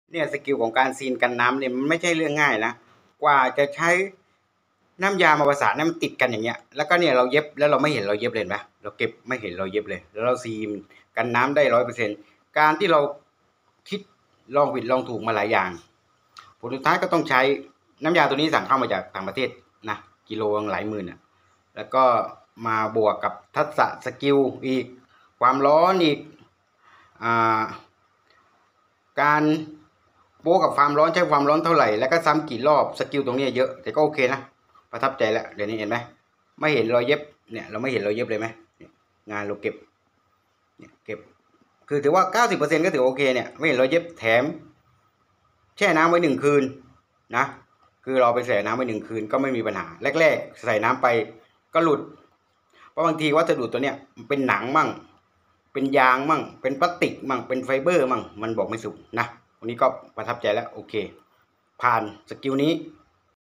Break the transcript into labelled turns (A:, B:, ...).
A: เนี่ยสกิลของการซีนกันน้ำเนี่ยมันไม่ใช่เรื่องง่ายนะกว่าจะใช้น้ำยามาประสานเนี่ยมันติดกันอย่างเงี้ยแล้วก็เนี่ยเราเย็บแล้วเราไม่เห็นเราเย็บเลยไหมเราเก็บไม่เห็นเราเย็บเลยแล้วเราซีนกันน้ำได้100%การที่เราคิดลองผิดลองถูกมาหลายอย่างผลสุดท้ายก็ต้องใช้น้ำยาตัวนี้สั่งเข้ามาจากต่างประเทศนะกิโลหลายหมื่นอ่ะแล้วก็มาบวกกับทักษะสกิลอีกความร้อนอีกอ่าการโป๊กับความร้อนใช้ความร้อนเท่าไหร่แล้วก็ซ้ำกี่รอบสกิลตรงนี้เยอะแต่ก็โอเคนะประทับใจแล้วเดี๋ยวนี้เห็นไหมไม่เห็นรอยเย็บเนี่ยเราไม่เห็นรอยเย็บเลยไหมงานเราเก็บเนี่ยเก็บคือถือว่า90%ก็ถือโอเคเนี่ยไม่เห็นรอยเย็บแถมแช่น้ำไว้1 คืนนะคือเราไปใส่น้ำไว้1 คืนก็ไม่มีปัญหาแรกๆใส่น้ำไปก็หลุดเพราะบางทีวัสดุตัวเนี้ยเป็นหนังมั่งเป็นยางมั่งเป็นพลาสติกมั่งเป็นไฟเบอร์มั่งมันบอกไม่สุกนะวันนี้ก็ประทับใจแล้วโอเคผ่านสกิลนี้